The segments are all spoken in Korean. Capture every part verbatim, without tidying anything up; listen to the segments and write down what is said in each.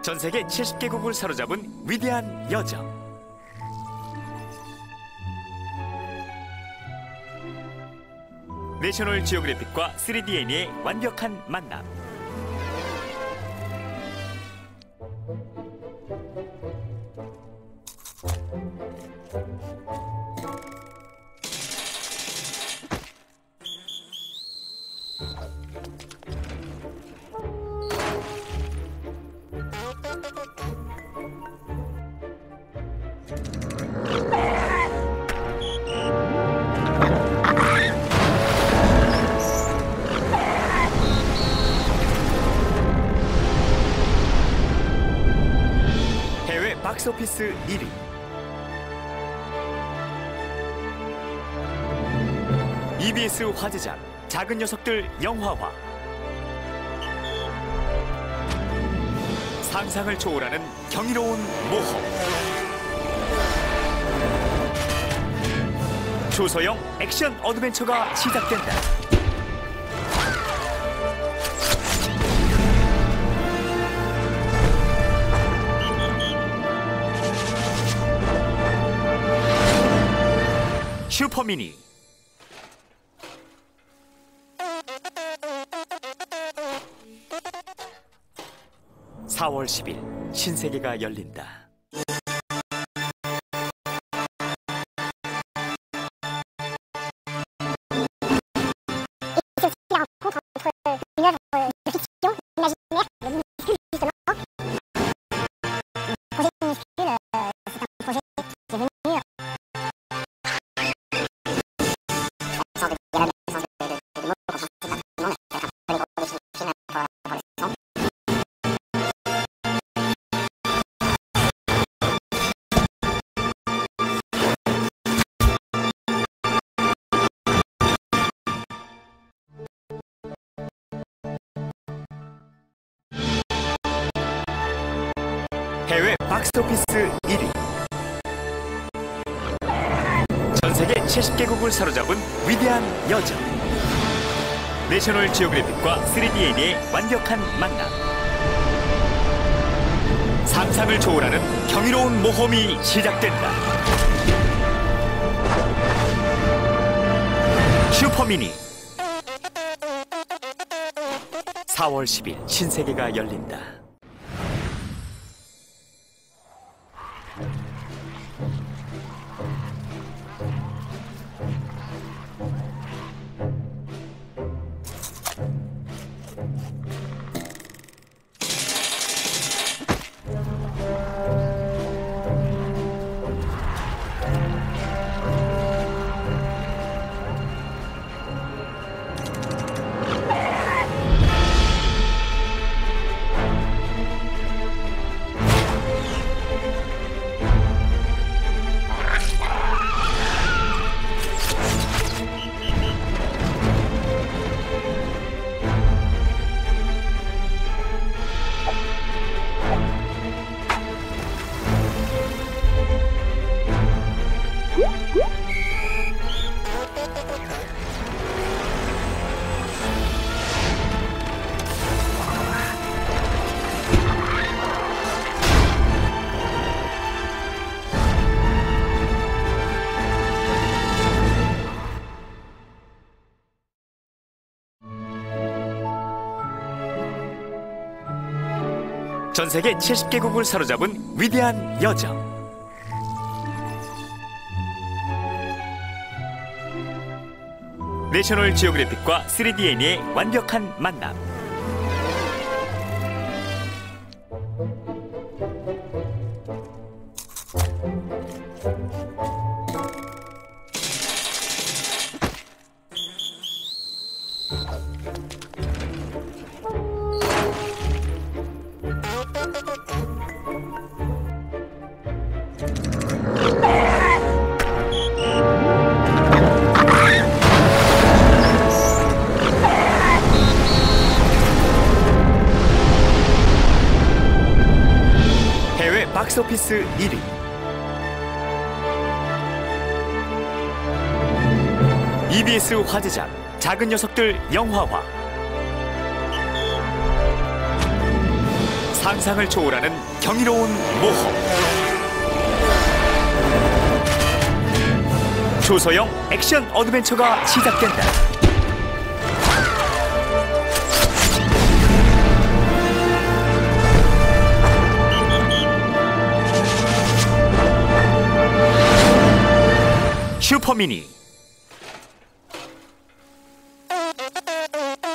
전 세계 칠십 개국을 사로잡은 위대한 여정. 내셔널 지오그래픽과 쓰리디 애니의 완벽한 만남. 박스오피스 일 위. 이비에스 화제작 작은 녀석들 영화화. 상상을 초월하는 경이로운 모험. 초소형 액션 어드벤처가 시작된다. 슈퍼미니. 사월 십일 신세계가 열린다. 해외 박스오피스 일 위. 전 세계 칠십 개국을 사로잡은 위대한 여정. 내셔널 지오그래픽과 쓰리디 애니의 완벽한 만남. 상상을 초월하는 경이로운 모험이 시작된다. 슈퍼미니. 사월 십일 신세계가 열린다. 전 세계 칠십 개국을 사로잡은 위대한 여정. 내셔널 지오그래픽과 쓰리디 애니의 완벽한 만남. 박스오피스 일 위. 이비에스 화제작 작은 녀석들 영화화. 상상을 초월하는 경이로운 모험. 초소형 액션 어드벤처가 시작된다. 슈퍼미니.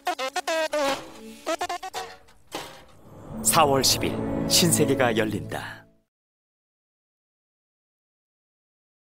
사월 십일 신세계가 열린다.